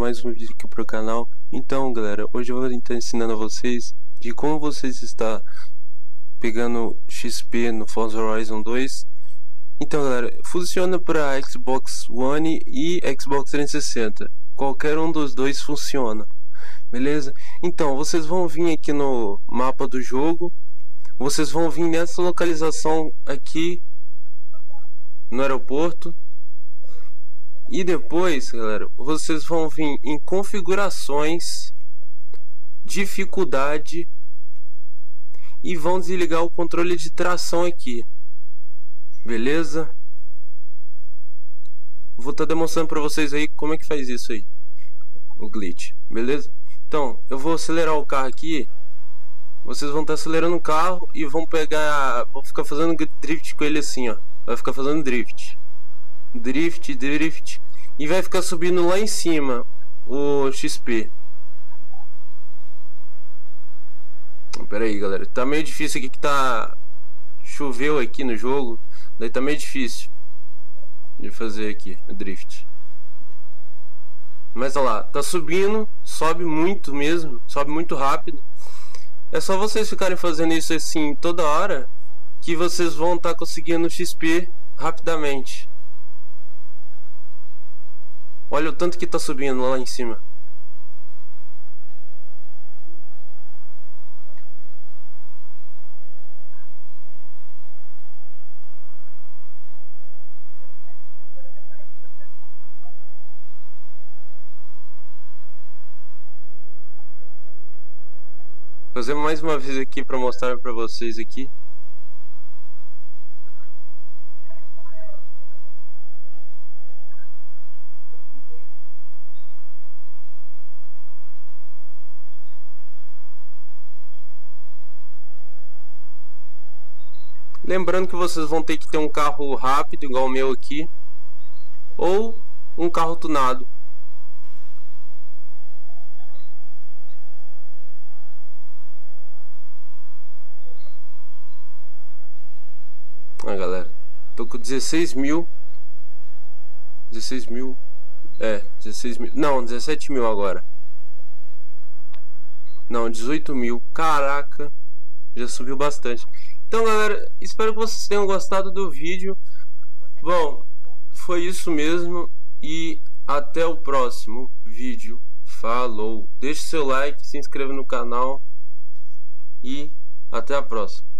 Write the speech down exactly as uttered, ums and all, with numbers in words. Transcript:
mais um vídeo aqui pro canal. Então galera, hoje eu vou estar ensinando a vocês de como vocês está pegando X P no Forza Horizon dois. Então galera, funciona para Xbox One e Xbox trezentos e sessenta. Qualquer um dos dois funciona, beleza? Então vocês vão vir aqui no mapa do jogo. Vocês vão vir nessa localização aqui no aeroporto. E depois, galera, vocês vão vir em configurações, dificuldade, e vão desligar o controle de tração aqui, beleza? Vou estar demonstrando para vocês aí como é que faz isso aí, o glitch, beleza? Então, eu vou acelerar o carro aqui. Vocês vão estar acelerando o carro e vão pegar, vou ficar fazendo drift com ele assim, ó. Vai ficar fazendo drift. Drift, drift, e vai ficar subindo lá em cima o X P. Pera aí, galera, tá meio difícil aqui que tá choveu aqui no jogo, daí tá meio difícil de fazer aqui o drift. Mas olha lá, tá subindo, sobe muito mesmo, sobe muito rápido. É só vocês ficarem fazendo isso assim toda hora que vocês vão estar conseguindo X P rapidamente. Olha o tanto que tá subindo lá em cima. Fazer mais uma vez aqui para mostrar para vocês aqui. Lembrando que vocês vão ter que ter um carro rápido, igual o meu aqui, ou um carro tunado. Ah, galera, tô com dezesseis mil. dezesseis mil. É, dezesseis mil. Não, dezessete mil agora. Não, dezoito mil. Caraca, já subiu bastante. Então galera, espero que vocês tenham gostado do vídeo. Bom, foi isso mesmo. E até o próximo vídeo. Falou. Deixe seu like, se inscreva no canal. E até a próxima.